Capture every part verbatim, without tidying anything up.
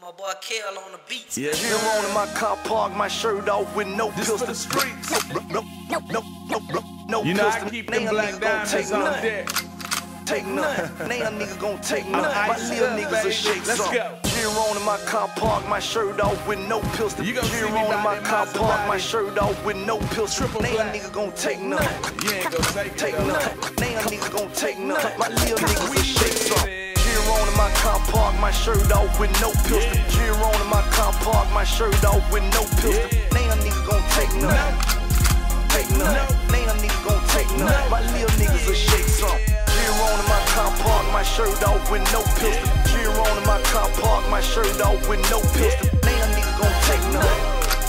My boy Kel on the beats. Yeah, here on in my car park, my shirt off with no This pistol. for the streets. No, no, no, no, no, no, no You know pistol. I keep Now them a black nigga gon' take diamonds on none. deck. Take none. Now a nigga gon' take none. My Ice little up, niggas baby. will shake Let's some. go. Here on in my car park, my shirt off with no pistol. You gon' see Here me on in by my that car park, my Maserati. shirt off with no pistol. Triple Now a black. nigga gon' take none. You ain't gon' take it Take though. none. Now a nigga gon' take none. My little niggas will shake some. Yeah. Here on in my car park, my shirt off with no pistol. Yeah. Here on in my car park, my shirt off with no pistol. Yeah. Now a nigga gon' take none. No. Take none. No. Now a nigga gon' take none. No. My little niggas will shake some. Here on in my car park, my shirt off with no pistol. Here on in my car park, my shirt off with no pistol. Now a nigga gon' take none.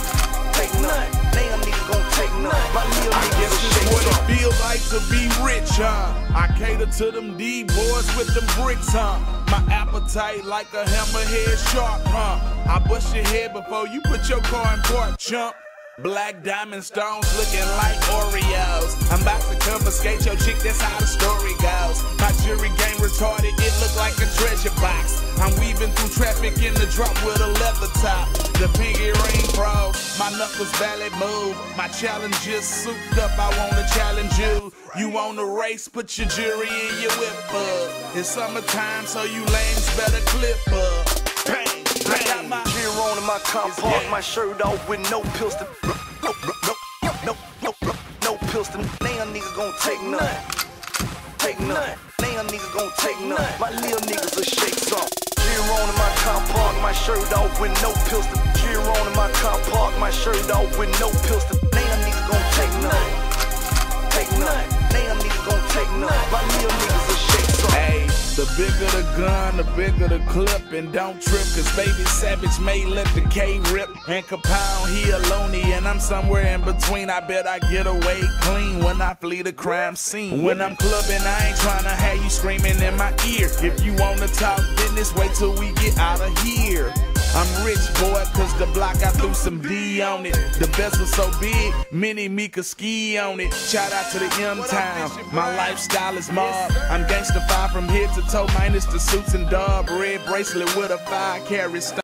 Take none. Now a nigga gon' take none. My little I niggas guess will this shake what it some. feels like to be rich, huh? I cater to them D-boys with them bricks, huh? My appetite like a hammerhead shark, huh? I bust your head before you put your car in park, chump. Black diamond stones looking like Oreos. I'm about to confiscate your chick, that's how the story goes. My jury game retarded, it look like a treasure box. I'm weaving through traffic in the drop with a leather top. The pinky ring pro, my knuckles ballet move. My challenge is souped up, I wanna challenge you. You want a race, put your jury in your whip up. It's summertime, so you lames better clip up. Bang, I got my Here on in my car park, my shirt off with no pistol. No, no, no, no, no, no, no pistol. Now a nigga gon' take none. Take none. Now a nigga gon' take none. My little niggas will shake some. Here on in my car park, my shirt off with no pistol. Here on in my car park, my shirt off with no pistol. Now a nigga gon' take none. Take none. Now a nigga gon' take none. My little niggas will shake some. Hey, the bigger the gun, the bigger the clip. And don't trip, cause baby Savage may let the K rip. And Capone, he a loony, and I'm somewhere in between. I bet I get away clean when I flee the crime scene. When I'm clubbing, I ain't tryna have you screaming in my ear. If you wanna talk business, wait till we get out of here. I'm rich, boy, cause the block I threw some D on it. The best was so big, mini me could ski on it. Shout out to the M-Town, my lifestyle is mob. I'm gangsta five from head to toe, minus the suits and dub. Red bracelet with a five carat stone.